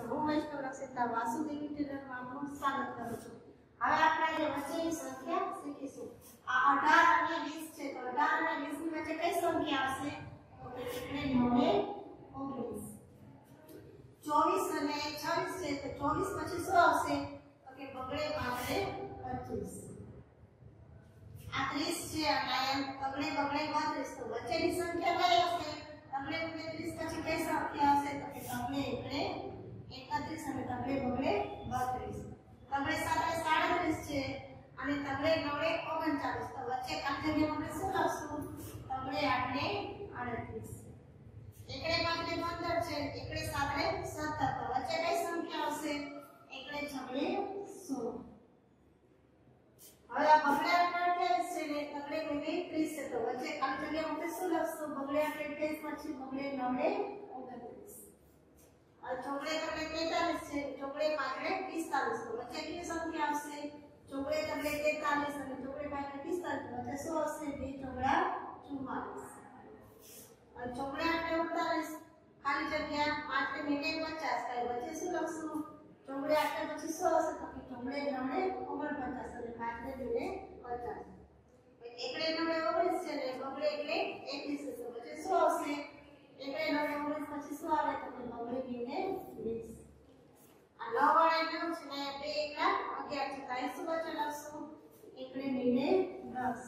હું વૈષ્ણવ રક્ષિતા વાસુદેવી ટેલરમાં આપનું સ્વાગત કરું છું। હવે આપણે જે વચ્ચેની સંખ્યા શીખીશું। આ 18 અને 20 છે તો 18 અને 20 ની વચ્ચે કઈ સંખ્યા આવશે? તો કે એટલે 9 19। 24 અને 26 છે તો 24 પછી શું આવશે? તો કે બગડે પાગડે 25। આ 30 છે અને બગડે બગડે 32 તો વચ્ચેની સંખ્યા કઈ આવશે? તગડે બગડે 30 પછી કઈ સંખ્યા આવશે? તો કે તગડે એકડે 31 અને તગડે બગડે 32। તગડે સાતડે 37 છે અને તગડે નવડે 39 તો વચ્ચે ખાલી જગ્યામાં આપણે શું લખશું? તગડે આઠડે 38। એકડે પાંચડે 15 છે, એકડે સાતડે 17 તો વચ્ચે કઈ સંખ્યા આવશે? એકડે છગડે 16। હવે આ બગડે આઠડે 28 છે ને તગડે બગડે 30 છે તો વચ્ચે ખાલી જગ્યામાં આપણે શું લખશું? બગડે આઠડે 28 પછી બગડે નવડે 29। और ચોગડે તગડે 43 છે, ચોગડે પાંચડે 45 તો વચ્ચે કઈ સંખ્યા આવશે? ચોગડે તગડે 43 અને ચોગડે પાંચડે 45 વચ્ચે શું આવશે? બે ચોગડા 44। और ચોગડે આઠડે 39 ખાલી જગ્યા પાંચડે મીંડે 50 કઈ વચ્ચે શું લખશું? ચોગડે આઠડે પછી શું આવશે? તો કે ચોગડે નવડે 49 અને પાંચડે મીંડે 50। એકડે નવડે 19 છે ને બગડે એકડે 21 તો વચ્ચે શું આવશે? એકડે નવડે 19 પછી શું આવે? તો કે બગડે મીંડે 20। આ 9 વડે 9 છે ને બે એકડા 11 છે તો અહીં શું વચ્ચે લખશું? એકડે મીંડે 10।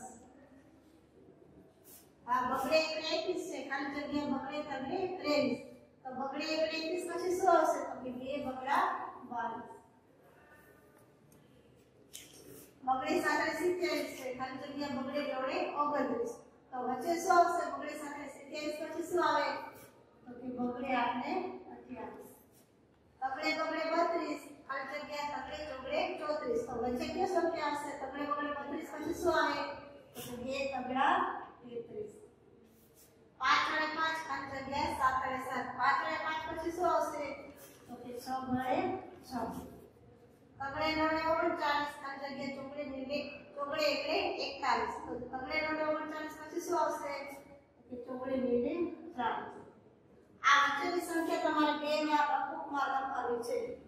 આ બગડે એકડે 21 છે ખાલી જગ્યા બગડે તગડે 23 તો બગડે એકડે 21 પછી શું આવશે? તો કે બે બગડા 22। બગડે સાતડે 27 છે ખાલી જગ્યા બગડે નવડે 29 તો વચ્ચે શું આવશે? બગડે સાતડે 27 પછી શું આવે? તો કે બગડે આઠડે 28। તગડે બગડે 32 ખાલી જગ્યા તગડે ચોગડે 34 તો વચ્ચે કઈ સંખ્યા આવશે? તગડે બગડે 32 પછી શું આવે? તો કે બે તગડા 33। 5 અને 5 ખાલી જગ્યા 7 અને 7 5 અને 5 પછી શું આવશે? તો કે 6 ગણે 6। તગડે નવડે 39 ખાલી જગ્યા ચોગડે મીંડે ચોગડે એકડે 41 તો તગડે નવડે 39 પછી શું આવશે? તો કે ચોગડે મીંડે 40। આ વચ્ચેની સંખ્યા તમારે બે માં બુકમાં લખવાની છે।